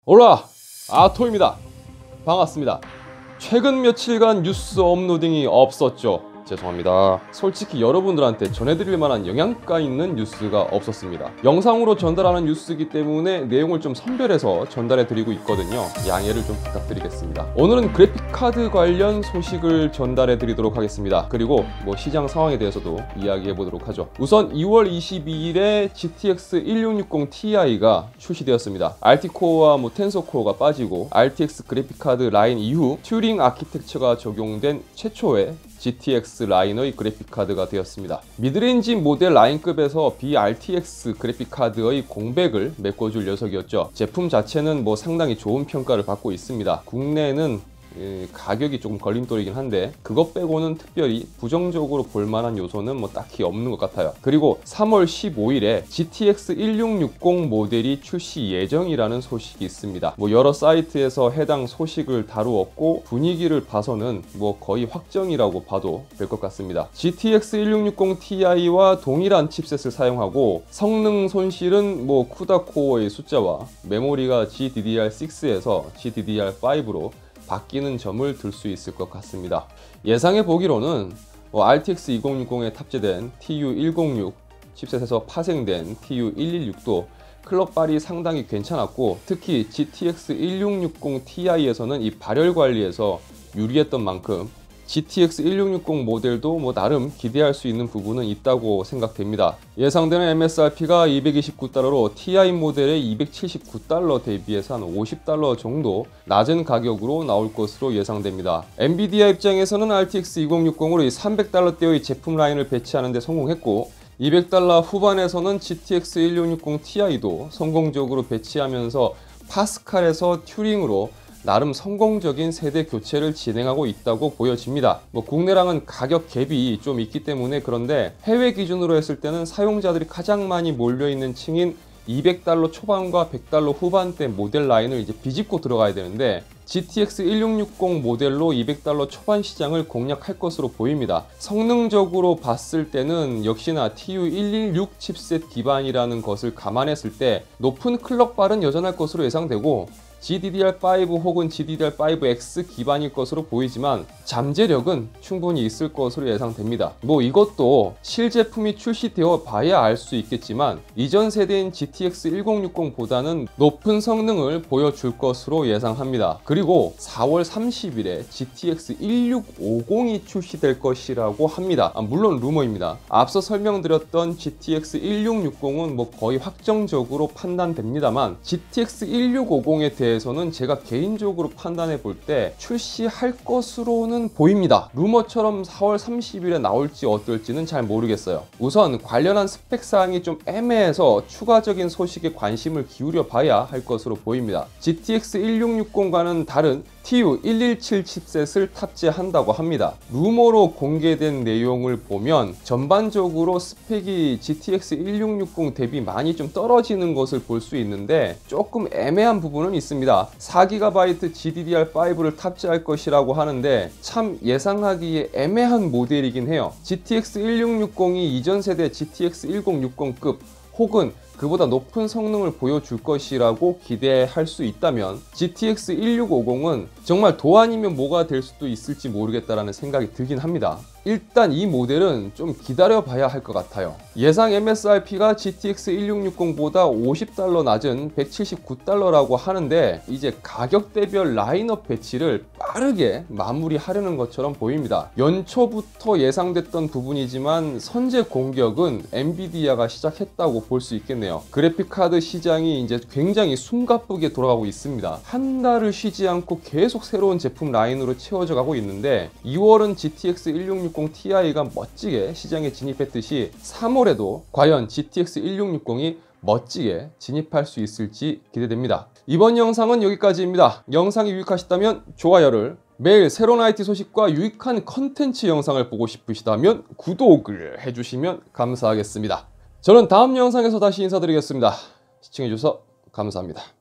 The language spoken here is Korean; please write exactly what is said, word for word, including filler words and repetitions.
올라! 아토입니다. 반갑습니다. 최근 며칠간 뉴스 업로딩이 없었죠. 죄송합니다. 솔직히 여러분들한테 전해드릴 만한 영양가 있는 뉴스가 없었습니다. 영상으로 전달하는 뉴스이기 때문에 내용을 좀 선별해서 전달해드리고 있거든요. 양해를 좀 부탁드리겠습니다. 오늘은 그래픽카드 관련 소식을 전달해드리도록 하겠습니다. 그리고 뭐 시장 상황에 대해서도 이야기해보도록 하죠. 우선 이월 이십이일에 지티엑스 일육육공 티아이가 출시되었습니다. 알티코어와 뭐 텐서코어가 빠지고 알티엑스 그래픽카드 라인 이후 튜링 아키텍처가 적용된 최초의 지티엑스 라인의 그래픽카드가 되었습니다. 미드레인지 모델 라인급에서 비알티엑스 그래픽카드의 공백을 메꿔줄 녀석이었죠. 제품 자체는 뭐 상당히 좋은 평가를 받고 있습니다. 국내는 가격이 조금 걸림돌이긴 한데 그것 빼고는 특별히 부정적으로 볼만한 요소는 뭐 딱히 없는 것 같아요. 그리고 삼월 십오일에 지티엑스 일육육공 모델이 출시 예정이라는 소식이 있습니다. 뭐 여러 사이트에서 해당 소식을 다루었고 분위기를 봐서는 뭐 거의 확정이라고 봐도 될 것 같습니다. 지티엑스 일육육공 티아이와 동일한 칩셋을 사용하고 성능 손실은 뭐 쿠다 코어의 숫자와 메모리가 지디디알 식스에서 지디디알 파이브로 바뀌는 점을 들 수 있을 것 같습니다. 예상해 보기로는 뭐 알티엑스 이공육공에 탑재된 티유 일공육 칩셋에서 파생된 티유 일일육도 클럭발이 상당히 괜찮았고, 특히 지티엑스 일육육공 티아이에서는 이 발열 관리에서 유리했던 만큼 지티엑스 일육육공 모델도 뭐 나름 기대할 수 있는 부분은 있다고 생각됩니다. 예상되는 엠에스알피가 이백이십구 달러로 티아이 모델의 이백칠십구 달러 대비해서 한 오십 달러 정도 낮은 가격으로 나올 것으로 예상됩니다. 엔비디아 입장에서는 알티엑스 이공육공으로 이 삼백 달러대의 제품 라인을 배치하는 데 성공했고, 이백 달러 후반에서는 지티엑스 일육육공 티아이도 성공적으로 배치하면서 파스칼에서 튜링으로 나름 성공적인 세대 교체를 진행하고 있다고 보여집니다. 뭐 국내랑은 가격 갭이 좀 있기 때문에 그런데 해외 기준으로 했을 때는 사용자들이 가장 많이 몰려있는 층인 이백 달러 초반과 백 달러 후반대 모델 라인을 이제 비집고 들어가야 되는데 지티엑스 일육육공 모델로 이백 달러 초반 시장을 공략할 것으로 보입니다. 성능적으로 봤을 때는 역시나 티유 일일육 칩셋 기반이라는 것을 감안했을 때 높은 클럭발은 여전할 것으로 예상되고, 지디디알 파이브 혹은 지디디알 파이브 엑스 기반일 것으로 보이지만 잠재력은 충분히 있을 것으로 예상됩니다. 뭐 이것도 실제품이 출시되어 봐야 알 수 있겠지만 이전 세대인 지티엑스 일공육공보다는 높은 성능을 보여줄 것으로 예상합니다. 그리고 사월 삼십일에 지티엑스 일육오공이 출시될 것이라고 합니다. 아, 물론 루머입니다. 앞서 설명드렸던 지티엑스 일육육공은 뭐 거의 확정적으로 판단됩니다만 지티엑스 일육오공에 대해 에서는 제가 개인적으로 판단해 볼 때 출시할 것으로는 보입니다. 루머처럼 사월 삼십일에 나올지 어떨지는 잘 모르겠어요. 우선 관련한 스펙 사항이 좀 애매해서 추가적인 소식에 관심을 기울여 봐야 할 것으로 보입니다. 지티엑스 일육육공과는 다른 티유 일일칠 칩셋을 탑재한다고 합니다. 루머로 공개된 내용을 보면 전반적으로 스펙이 지티엑스 일육육공 대비 많이 좀 떨어지는 것을 볼 수 있는데 조금 애매한 부분은 있습니다. 사 기가바이트 지디디알 파이브를 탑재할 것이라고 하는데 참 예상하기에 애매한 모델이긴 해요. 지티엑스 일육육공이 이전 세대 지티엑스 일공육공급 혹은 그보다 높은 성능을 보여줄 것이라고 기대할 수 있다면 지티엑스 일육오공은 정말 도안이면 뭐가 될 수도 있을지 모르겠다라는 생각이 들긴 합니다. 일단 이 모델은 좀 기다려 봐야 할 것 같아요. 예상 엠에스알피가 지티엑스 일육육공보다 오십 달러 낮은 백칠십구 달러라고 하는데 이제 가격대별 라인업 배치를 빠르게 마무리하려는 것처럼 보입니다. 연초부터 예상됐던 부분이지만 선제 공격은 엔비디아가 시작했다고 볼 수 있겠네요. 그래픽카드 시장이 이제 굉장히 숨가쁘게 돌아가고 있습니다. 한 달을 쉬지 않고 계속 새로운 제품 라인으로 채워져 가고 있는데 이월은 지티엑스 일육육공 티아이가 멋지게 시장에 진입했듯이 삼월에도 과연 지티엑스 일육육공이 멋지게 진입할 수 있을지 기대됩니다. 이번 영상은 여기까지입니다. 영상이 유익하셨다면 좋아요를, 매일 새로운 아이티 소식과 유익한 컨텐츠 영상을 보고 싶으시다면 구독을 해주시면 감사하겠습니다. 저는 다음 영상에서 다시 인사드리겠습니다. 시청해주셔서 감사합니다.